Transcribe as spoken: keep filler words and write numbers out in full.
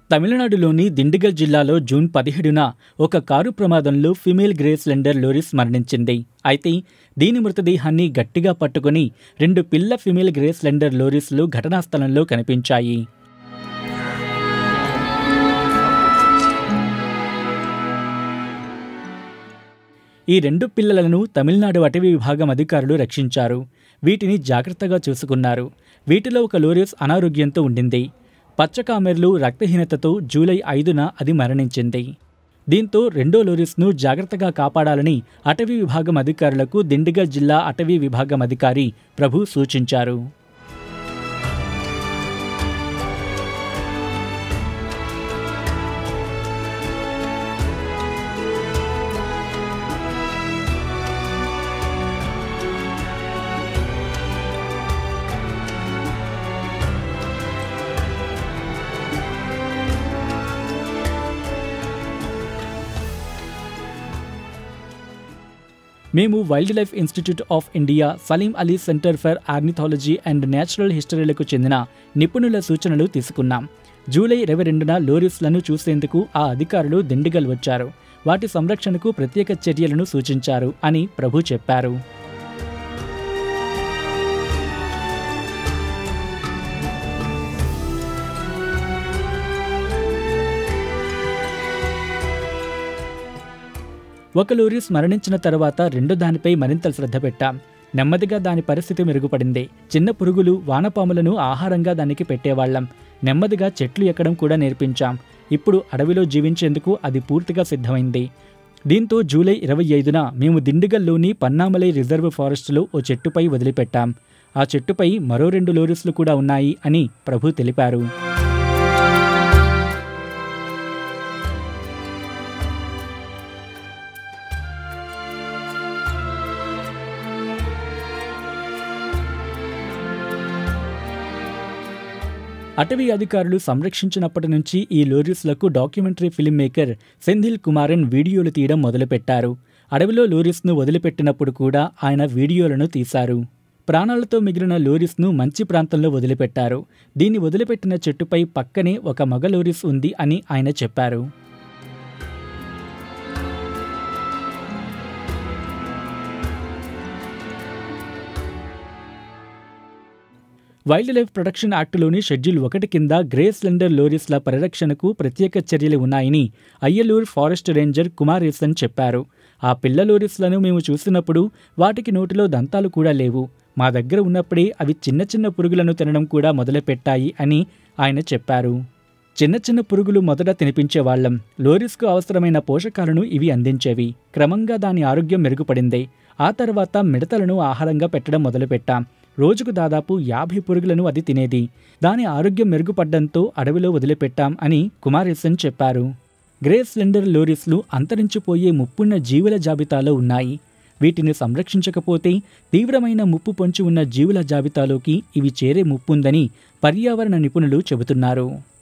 తమిళనాడులోని దిండిగల్ జిల్లాలో జూన్ పదిహేడున ఒక కారు ప్రమాదంలో ఫిమేల్ గ్రే స్లెండర్ లోరిస్ మరణించింది. అయితే దీని మృతదేహాన్ని గట్టిగా పట్టుకుని రెండు పిల్ల ఫిమేల్ గ్రే స్లెండర్ లోరిస్లు ఘటనా స్థలంలో కనిపించాయి. ఈ రెండు పిల్లలను తమిళనాడు అటవీ విభాగం అధికారులు రక్షించారు. వీటిని జాగ్రత్తగా చూసుకున్నారు. వీటిలో ఒక లోరిస్ అనారోగ్యంతో ఉండింది. పచ్చకామెర్లు రక్తహీనతతో జూలై ఐదున అది మరణించింది. దీంతో రెండో లోరిస్ను జాగ్రత్తగా కాపాడాలని అటవీ విభాగం అధికారులకు దిండిగల్ జిల్లా అటవీ విభాగం అధికారి ప్రభు సూచించారు. మేము wildlife institute of India, Salim Ali centre for ornithology and natural హిస్టరీలకు చెందిన నిపుణుల సూచనలు తీసుకున్నాం. జూలై ఇరవై రెండున లోరిస్లను చూసేందుకు ఆ అధికారులు దిండిగల్ వచ్చారు. వాటి సంరక్షణకు ప్రత్యేక చర్యలను సూచించారు అని ప్రభు చెప్పారు. ఒక లోరిస్ మరణించిన తర్వాత రెండో దానిపై మరింత శ్రద్ధ పెట్టాం. నెమ్మదిగా దాని పరిస్థితి మెరుగుపడింది. చిన్న పురుగులు, వానపాములను ఆహారంగా దానికి పెట్టేవాళ్లం. నెమ్మదిగా చెట్లు ఎక్కడం కూడా నేర్పించాం. ఇప్పుడు అడవిలో జీవించేందుకు అది పూర్తిగా సిద్ధమైంది. దీంతో జూలై ఇరవై ఐదున మేము దిండిగల్లోని పన్నామలై రిజర్వ్ ఫారెస్టులో ఓ చెట్టుపై వదిలిపెట్టాం. ఆ చెట్టుపై మరో రెండు లోరిస్లు కూడా ఉన్నాయి అని ప్రభు తెలిపారు. అటవీ అధికారులు సంరక్షించినప్పటి నుంచి ఈ లోరిస్లకు documentary filmmaker Senthil Kumaran వీడియోలు తీయడం మొదలుపెట్టారు. అడవిలో లోరిస్ను వదిలిపెట్టినప్పుడు కూడా ఆయన వీడియోలను తీశారు. ప్రాణాలతో మిగిలిన లోరిస్ను మంచి ప్రాంతంలో వదిలిపెట్టారు. దీన్ని వదిలిపెట్టిన చెట్టుపై పక్కనే ఒక మగ లోరిస్ ఉంది అని ఆయన చెప్పారు. వైల్డ్ లైఫ్ ప్రొటెక్షన్ యాక్టులోని షెడ్యూల్ ఒకటి కింద గ్రే స్లెండర్ లోరిస్ల పరిరక్షణకు ప్రత్యేక చర్యలు ఉన్నాయని అయ్యలూరు ఫారెస్ట్ రేంజర్ కుమారేసన్ చెప్పారు. ఆ పిల్ల లోరిస్లను మేము చూసినప్పుడు వాటికి నోటిలో దంతాలు కూడా లేవు. మా దగ్గర ఉన్నప్పుడే అవి చిన్న చిన్న పురుగులను తినడం కూడా మొదలుపెట్టాయి అని ఆయన చెప్పారు. చిన్న చిన్న పురుగులు మొదట తినిపించేవాళ్లం. లోరిస్కు అవసరమైన పోషకాలను ఇవి అందించేవి. క్రమంగా దాని ఆరోగ్యం మెరుగుపడింది. ఆ తర్వాత మిడతలను ఆహారంగా పెట్టడం మొదలుపెట్టాం. రోజుకు దాదాపు యాభై పురుగులను అది తినేది. దాని ఆరోగ్యం మెరుగుపడ్డంతో అడవిలో వదిలిపెట్టాం అని కుమారేసన్ చెప్పారు. గ్రే స్లెండర్ లోరిస్లు అంతరించిపోయే ముప్పున్న జీవుల జాబితాలో ఉన్నాయి. వీటిని సంరక్షించకపోతే తీవ్రమైన ముప్పు పొంచి ఉన్న జీవుల జాబితాలోకి ఇవి చేరే ముప్పుందని పర్యావరణ నిపుణులు చెబుతున్నారు.